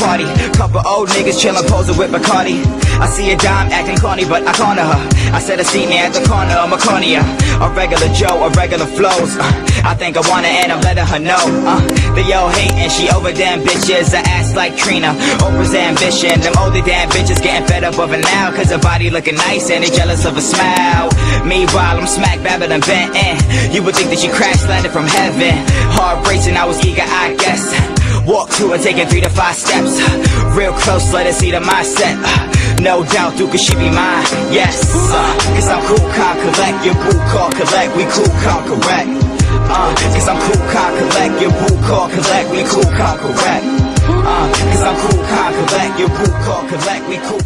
party. Couple old niggas chillin', posing with Bacardi. I see a dime acting corny, but I corner her. I said I see me at the corner of Marconia. A regular Joe, a regular flows. I think I want her and I'm letting her know. They all hatin', she over damn bitches. I ass like Trina, Oprah's ambition. Them older damn bitches getting fed up of it now, cause her body looking nice and they jealous of a smile. Meanwhile, I'm smack Babylon bent in. You would think that she crash landed from heaven. Heart racing, I was eager, I guess. Walk to her, taking 3 to 5 steps. Real close, let her see the mindset. No doubt, dude, could she be mine? Yes, cause I'm cool, calm, collect. Your boo call, collect. We cool, calm, correct. Cause I'm cool, calm, collect. Your boo call, collect. We cool, calm, correct. Cause I'm cool, calm, collect. Your boo call, collect. We cool.